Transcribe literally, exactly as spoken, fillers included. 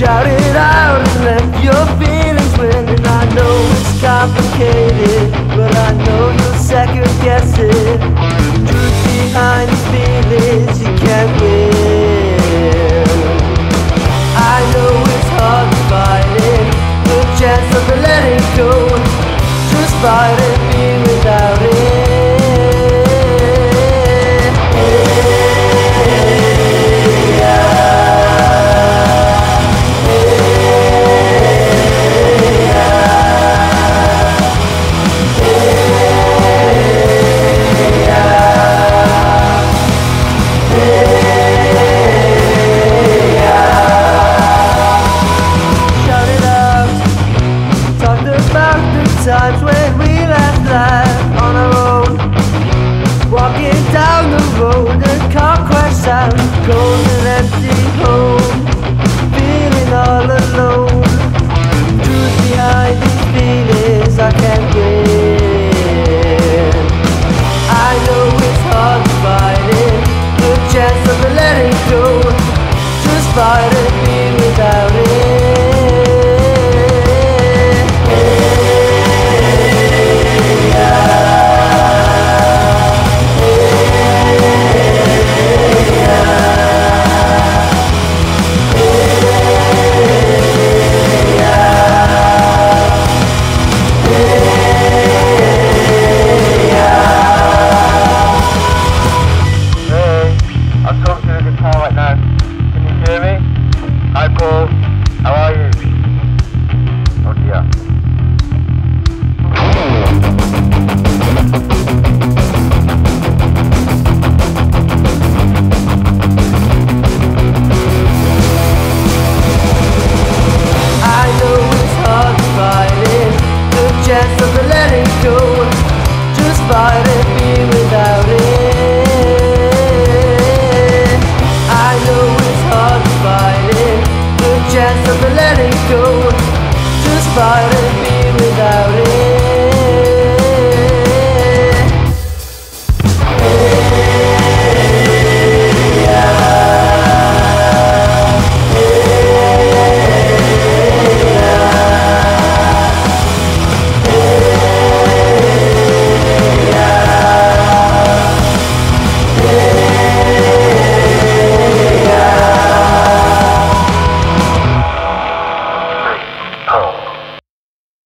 Shout it out and let your feelings win. And I know it's complicated, but I know you'll second guess it. Truth behind these feelings you can't win. I know it's hard to fight it, the chance of letting go. Just fight it, be without it. Times when we last laughed on our own, walking down the road, a car crash sound, cold and empty home, feeling all alone. Truth behind these feelings I can't win. I know it's hard to fight it, the chance of letting go. Just fight it, be without it. How are you? Oh dear. I know it's hard to fight it, the chance of letting go. Just fight it, be without it. I know it's hard to fight it, chance of letting go. Just fight it.